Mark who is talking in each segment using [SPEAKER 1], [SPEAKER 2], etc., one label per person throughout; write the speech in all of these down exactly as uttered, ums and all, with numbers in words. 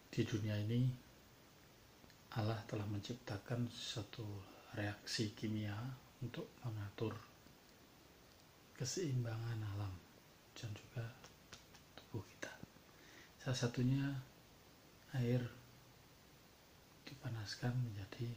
[SPEAKER 1] Di dunia ini Allah telah menciptakan satu reaksi kimia untuk mengatur keseimbangan alam dan juga tubuh kita. Salah satunya air dipanaskan menjadi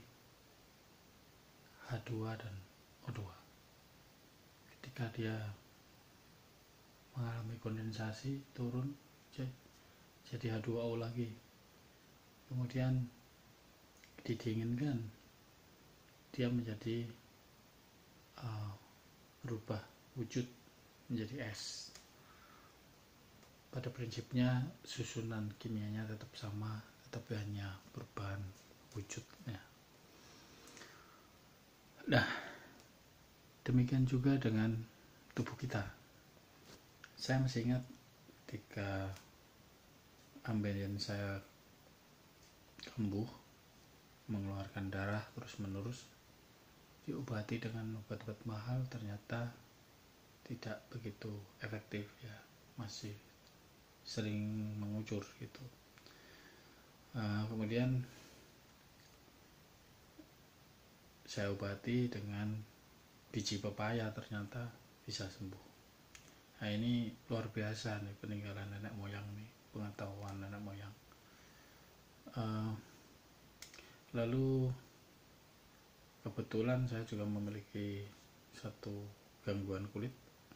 [SPEAKER 1] H dua dan O dua. Ketika dia mengalami kondensasi, turun jadi H dua O lagi. Kemudian didinginkan, dia menjadi uh, berubah wujud menjadi es. Pada prinsipnya susunan kimianya tetap sama, tetapi hanya perubahan wujudnya. Nah, demikian juga dengan tubuh kita. Saya masih ingat ketika ambien saya kambuh, mengeluarkan darah terus menerus, diobati dengan obat-obat mahal, ternyata tidak begitu efektif ya, masih sering mengucur gitu. Uh, kemudian saya obati dengan biji pepaya, ternyata bisa sembuh. Nah, ini luar biasa nih, peninggalan nenek moyang nih, pengetahuan nenek moyang. Uh, lalu kebetulan saya juga memiliki satu gangguan kulit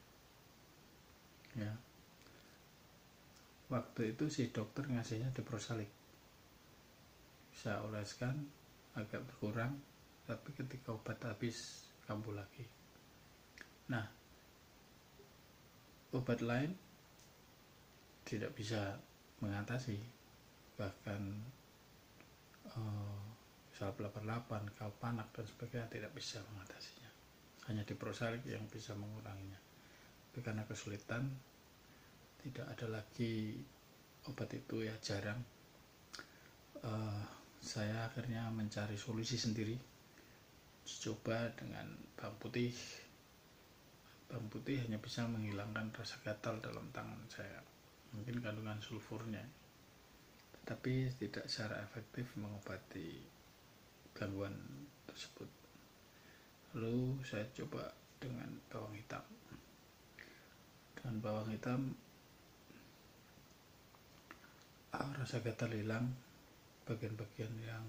[SPEAKER 1] ya. Waktu itu si dokter ngasihnya diprosalik, saya oleskan agak berkurang, tapi ketika obat habis kambuh lagi. Nah, obat lain tidak bisa mengatasi, bahkan uh, sal delapan puluh delapan, kalpanak dan sebagainya tidak bisa mengatasinya. Hanya diprosalik yang bisa menguranginya. Tapi karena kesulitan, tidak ada lagi obat itu ya, jarang. Uh, saya akhirnya mencari solusi sendiri. Coba dengan bawang putih. Bawang putih hanya bisa menghilangkan rasa gatal dalam tangan saya, mungkin kandungan sulfurnya, tetapi tidak secara efektif mengobati gangguan tersebut. Lalu saya coba dengan bawang hitam. Dengan bawang hitam, ah, rasa gatal hilang, bagian-bagian yang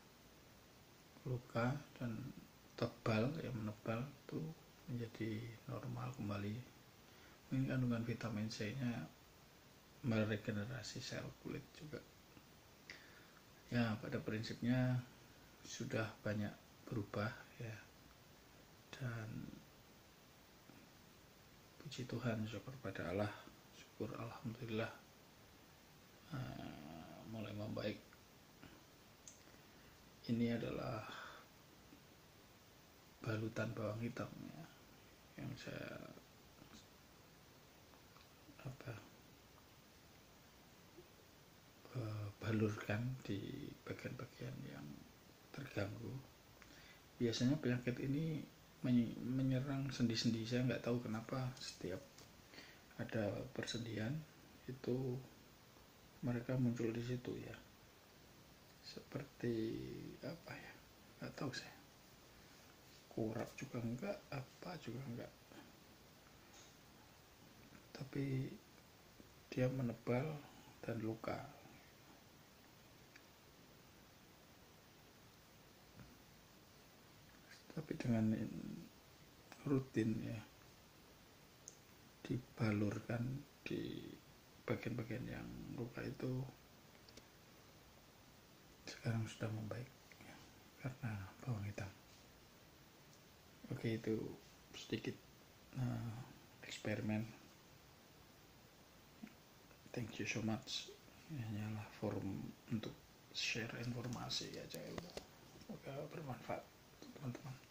[SPEAKER 1] luka dan tebal, yang menebal itu menjadi normal kembali. Mungkin kandungan vitamin C-nya meregenerasi sel kulit juga. Ya, pada prinsipnya sudah banyak berubah ya. Dan puji Tuhan, syukur pada Allah, syukur alhamdulillah uh, mulai membaik. Ini adalah balutan bawang hitam ya, yang saya apa uh, balurkan di bagian-bagian yang terganggu. Biasanya penyakit ini menyerang sendi-sendi. Saya nggak tahu kenapa setiap ada persendian itu mereka muncul di situ ya, seperti apa ya, nggak tahu saya, kurap juga enggak, apa juga enggak, tapi dia menebal dan luka. Tapi dengan rutin ya, dibalurkan di bagian-bagian yang luka itu, sekarang sudah membaik ya, karena bawang hitam. Oke, itu sedikit uh, eksperimen. Thank you so much. Ini hanyalah forum untuk share informasi aja ya. Semoga bermanfaat teman-teman.